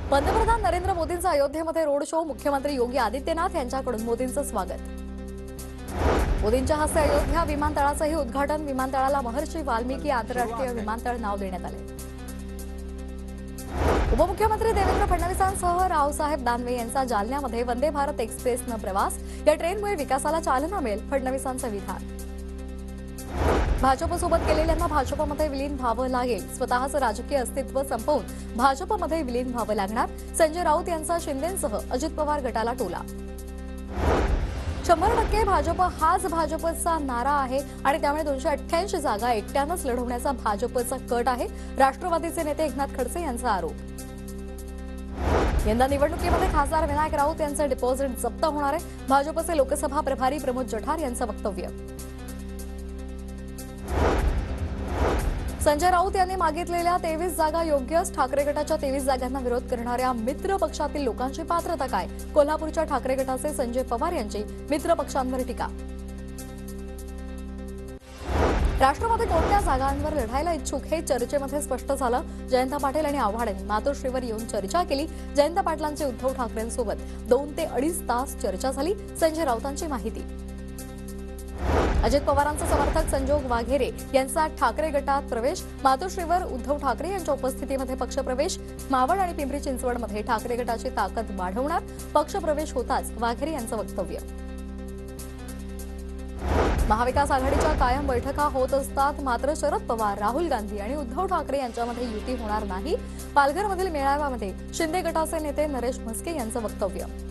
पंतप्रधान नरेंद्र मोदींचा अयोध्येमध्ये road show, मुख्यमंत्री योगी आदित्यनाथ यांच्याकडून मोदींचं स्वागत। मोदींच्या हस्ते अयोध्या विमानतळाचंही उद्घाटन, विमानतळाला महर्षी वाल्मिकी आंतरराष्ट्रीय विमानतळ नाव देण्यात आले। उपमुख्यमंत्री देवेंद्र फडणवीसांसह रावसाहेब दानवे यांचा जालन्यामध्ये वंदे भारत एक्सप्रेसनं प्रवास, या ट्रेनमुळे विकासाला चालना मिळेल, फडणवीसांचं विधान। भाजपसोबत केलेल्यांना भाजपमध्ये विलीन व्हावं लागेल, स्वतःचं राजकीय अस्तित्व संपवून भाजपमध्ये विलीन व्हावं लागणार, संजय राऊत यांचा शिंदेंसह अजित पवार गटाला टोला। 100% भाजप हाच भाजपचा नारा आहे आणि त्यामुळे 288 जागा एकट्यानंच लढवण्याचा भाजपचा कट आहे, राष्ट्रवादीचे नेते एकनाथ खडसे यांचा आरोप। यंदा निवडणुकीमध्ये खासदार विनायक राऊत यांचं डिपॉझिट जप्त होणार आहे, भाजपचे लोकसभा प्रभारी प्रमोद जठार यांचं वक्तव्य। संजय राऊत यांनी मागितलेल्या 23 जागा योग्यच, ठाकरे गटाच्या 23 जागांना विरोध करणाऱ्या मित्र पक्षातील लोकांची पात्रता काय, कोल्हापूरच्या ठाकरे गटाचे संजय पवार यांची मित्र पक्षांवर टीका। राष्ट्रवादी कोणत्या जागांवर लढायला इच्छुक हे चर्चेमध्ये स्पष्ट झालं, जयंत पाटील आणि आव्हाड यांनी मातोश्रीवर येऊन चर्चा केली। जयंत पाटलांची उद्धव ठाकरेंसोबत 2 ते 2.5 तास चर्चा झाली, संजय राऊतांची माहिती। अजित पवारांचे समर्थक संजोग वाघेरे यांचा ठाकरे गटात प्रवेश, मातोश्रीवर उद्धव ठाकरे यांच्या उपस्थितीमध्ये पक्षप्रवेश। मावळ आणि पिंपरी चिंचवडमध्ये ठाकरे गटाची ताकद वाढवणार, पक्षप्रवेश होताच वाघेरे यांचं वक्तव्य। महाविकास आघाडीच्या कायम बैठका होत असतात, मात्र शरद पवार, राहुल गांधी आणि उद्धव ठाकरे यांच्यामध्ये युती होणार नाही, पालघरमधील मेळाव्यामध्ये शिंदे गटाचे नेते नरेश म्हस्के यांचं वक्तव्य।